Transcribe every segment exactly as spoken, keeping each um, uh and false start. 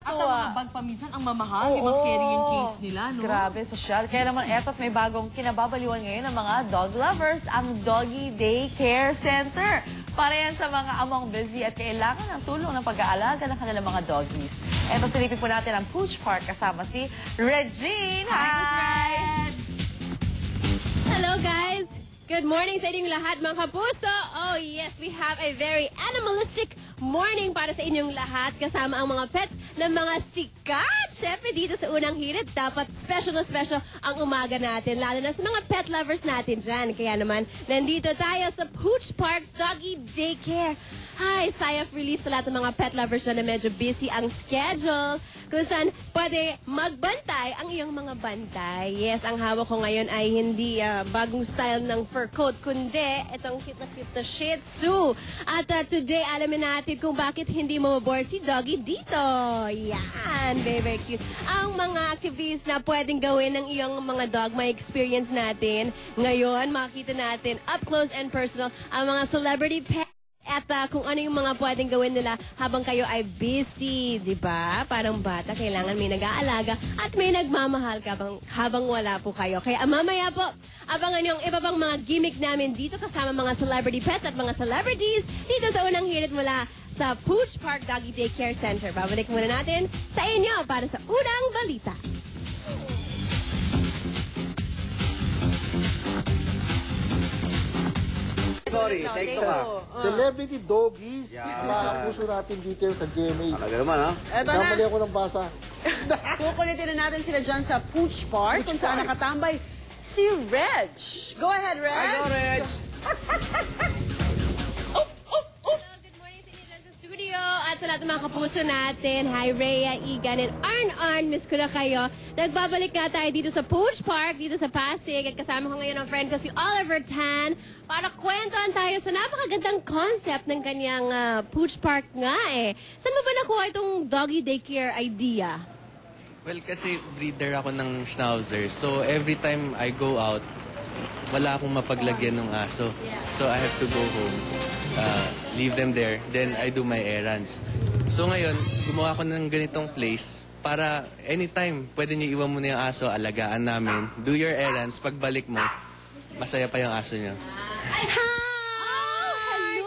At ang mga bag paminsan, ang mamahal, di ba carrying case nila, no? Grabe, sosyal. Kaya naman, eto may bagong kinababaliwan ngayon ng mga dog lovers, ang Doggy Daycare Center. Para yan sa mga among busy at kailangan ng tulong ng pag-aalaga ng kanilang mga doggies. Eto, silipin po natin ang Pooch Park kasama si Regine. Hi! Hello, guys! Good morning sa inyong lahat, mga kapuso! Oh, yes, we have a very animalistic morning para sa inyong lahat kasama ang mga pets ng mga sikat. Siyempre, dito sa Unang Hirit, dapat special na special ang umaga natin, lalo na sa mga pet lovers natin dyan. Kaya naman, nandito tayo sa Pooch Park Doggy Daycare. Hi, sigh of relief sa lahat ng mga pet lovers dyan na medyo busy ang schedule, kung saan pwede magbantay ang iyong mga bantay. Yes, ang hawak ko ngayon ay hindi uh, bagong style ng fur coat, kundi itong cute na cute na Shih Tzu. At uh, today, alamin natin kung bakit hindi mo mabore si Doggy dito. Yan, very, very cute. Ang mga activities na pwedeng gawin ng iyong mga dog, may experience natin. Ngayon, makikita natin up close and personal ang mga celebrity pets. At uh, kung ano yung mga pwedeng gawin nila habang kayo ay busy, di ba? Parang bata, kailangan may nag-aalaga at may nagmamahal ka habang, habang wala po kayo. Kaya mamaya po, abangan yung iba pang mga gimmick namin dito kasama mga celebrity pets at mga celebrities dito sa Unang Hirit mula sa Pooch Park Doggy Daycare Center. Babalik muna natin sa inyo para sa Unang Balita. Sorry, take to ka. Celebrity doggies. Yeah. Mga puso natin dito sa G M A. Talaga naman, ha? Eto na. Kamali ako ng basa. Kukulitin na natin sila dyan sa Pooch Park, kung saan nakatambay si Reg. Go ahead, Reg. I go, Reg. Good morning sa inyo dyan sa studio at sa lahat ng mga kapuso natin. Hi, Rhea, Igan, and Arn-Arn. Miss ko na kayo. Nagbabalik nga tayo dito sa Pooch Park, dito sa Pasig. At kasama ko ngayon ang friend ko si Oliver Tan para kwentuhan tayo sa napakagandang concept ng kanyang uh, Pooch Park nga eh. Saan mo ba nakuha itong doggy daycare idea? Well, kasi breeder ako ng Schnauzer. So, every time I go out, wala akong mapaglagyan ng aso. So, I have to go home, uh, leave them there, then I do my errands. So, ngayon, gumawa ko ng ganitong place para anytime, pwede niyo iwan mo na yung aso, alagaan namin, do your errands, pagbalik mo, masaya pa yung aso niyo. Hi! Good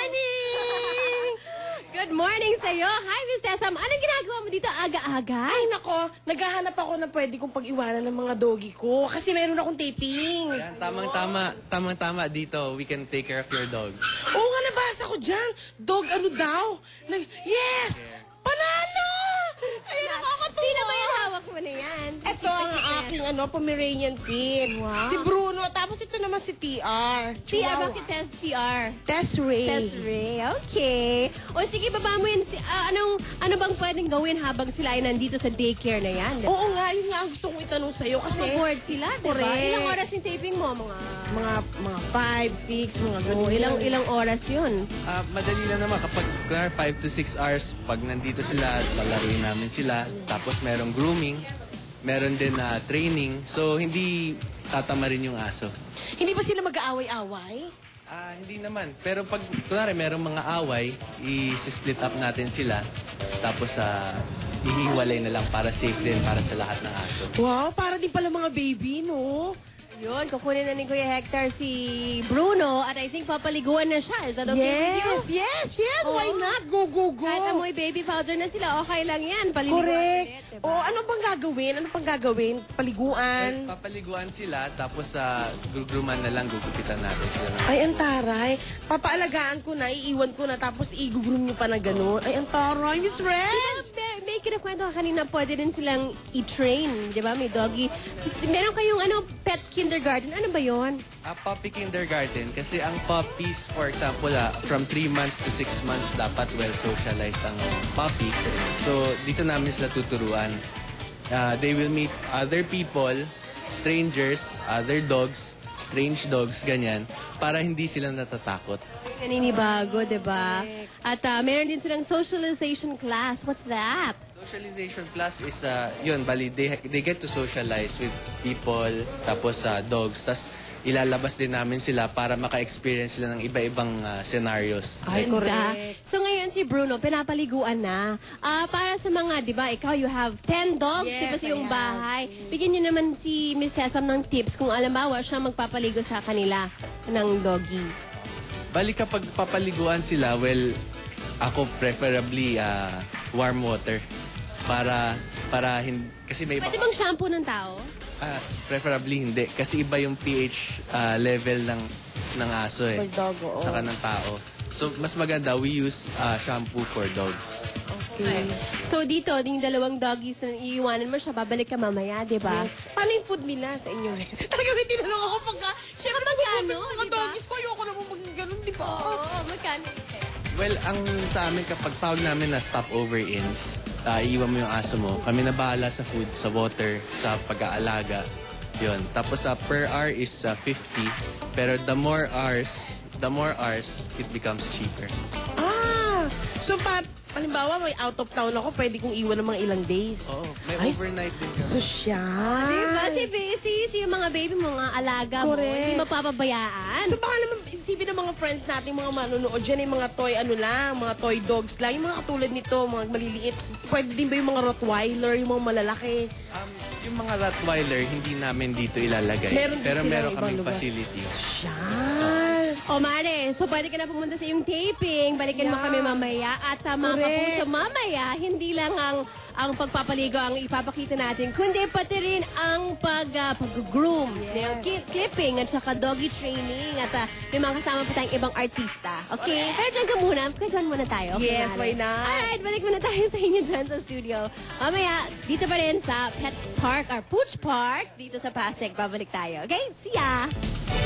morning! Good morning sa'yo. Hi, Miss Tessam. Anong ginagawa mo dito aga-aga? Ay, nako, naghahanap ako na pwede kong pag-iwanan ng mga doggy ko kasi meron akong taping. Yan, tamang-tama, tamang-tama dito, we can take care of your dog. Oo nga, nabasa ko dyan. Dog ano daw? Nag yes! Panalo! Ay, nakakatuwa. Sino ba yung hawak mo na yan? Ito ang aking ano, Pomeranian Pits. Wow. Si Bruno. Tapos ito naman si T R. T R, Chihuahua. bakit Tess T R? Tess Ray. Tess Ray, okay. O sige, baba mo yun. Si, ah, anong, ano bang pwedeng gawin habang sila ay nandito sa daycare na yan? Oo nga, yun nga ang gusto kong itanong sa'yo kasi Bored sila, diba? Correct. Ilang oras yung taping mo? Mga... mga mga five, six, mga ganun. Oh, ilang, ilang oras yun? Ah, madali na naman kapag kunwari five to six hours, pag nandito sila, palaruin namin sila. Tapos merong grooming, meron din na training. So, hindi tatama rin yung aso. Hindi ba sila mag-aaway-away? Ah, hindi naman. Pero pag, kunwari, merong mga away, i-split up natin sila. Tapos, ah, ihiwalay na lang para safe din para sa lahat ng aso. Wow, para din pala mga baby, no? Yun, kukunin na ni Kuya Hector si Bruno at I think papaliguan na siya. Is that okay with you? Yes, yes, yes. Oo. Why not? Go, go, go. Kahit amoy baby powder na sila, okay lang yan. Paliliguan Correct. ulit, diba? O, ano pang gagawin? Ano pang gagawin? Paliguan? Papaliguan sila, tapos sa uh, gugruman na lang, gugupitan natin sila. Ay, ang taray. Papaalagaan ko na, iiwan ko na, tapos i-groom nyo pa na gano'n. Ay, ang taray, Miss Red. May, may kinakwento ka kanina, pwede rin silang i-train, di ba? May doggy. Meron kayong ano, pet kindergarten. Ano ba yon? A puppy kindergarten, kasi ang puppies, for example, ah, from three months to six months, dapat well-socialized ang puppy. So, dito namin sila tuturuan. Uh, they will meet other people, strangers, other dogs, strange dogs, ganyan, para hindi sila natatakot. Naninibago, di ba? At uh, meron din silang socialization class. What's that? Socialization class is, uh, yun, bali, they, they get to socialize with people, tapos sa dogs, tas ilalabas din namin sila para maka-experience sila ng iba-ibang uh, scenarios. Ay, Ganda. correct. So ngayon si Bruno, pinapaliguan na. Ah, para sa mga, di ba, ikaw, you have ten dogs, Yes, di ba, sa iyong I have. bahay. Bigyan niyo naman si Miss Tessam ng tips kung alambawa siya magpapaligo sa kanila ng doggy. Bali, kapag papaliguan sila, well, ako preferably uh, warm water. Para, para, hin- kasi may Pwede bang shampoo ng tao? Ah, preferably hindi. Kasi iba yung pH ah, level ng ng aso eh. For dog, oo. Saka ng tao. So, mas maganda, we use ah, shampoo for dogs. Okay. So dito, yung dalawang doggies na iiwanan mo siya, babalik ka mamaya, di ba? Yes. Paano yung food nila sa inyo? Talaga may tinanong ako pagka, syempre, Magkano, mga di ba? doggies ko, ayoko naman maging ganun, di ba? Oo, magkano? Well, ang sa amin, kapag tawag namin na stopover-ins, uh, iiwan mo yung aso mo. Kami na bahala sa food, sa water, sa pag-aalaga. Yun. Tapos sa per hour is uh, fifty. Pero the more hours, the more hours, it becomes cheaper. Ah! So, pa, halimbawa, may out of town ako, pwede kong iwan ng mga ilang days. Oo, may Ay, overnight din kami. Sosyal. Diba? Si busy, si mga baby mo, mga alaga mo, Correct. hindi mapapabayaan. So baka naman isipin ng mga friends natin, mga manonood dyan, yung mga toy ano lang, mga toy dogs lang, yung mga katulad nito, mga maliliit. Pwede din ba yung mga Rottweiler, yung mga malalaki? Um, yung mga Rottweiler, hindi namin dito ilalagay. Meron din Pero silang meron ibang kaming lugar. facilities. Sosyal. O Mare, so pwede ka na pumunta sa iyong taping, balikan mo Yeah. kami mamaya. At uh, mga Correct. kapuso, mamaya, hindi lang ang ang pagpapaligo ang ipapakita natin, kundi pati rin ang pag, uh, pag-groom, yes. Ki- clipping, at saka doggy training, at uh, may mga kasama pa tayong ibang artista. Okay? Pero dyan ka muna, kwentuhan muna tayo. Okay, Yes, Mare? why not? Alright, balik muna tayo sa inyo dyan sa studio. Mamaya, dito pa rin sa Pet Park, or Pooch Park, dito sa Pasig. Babalik tayo. Okay? See ya!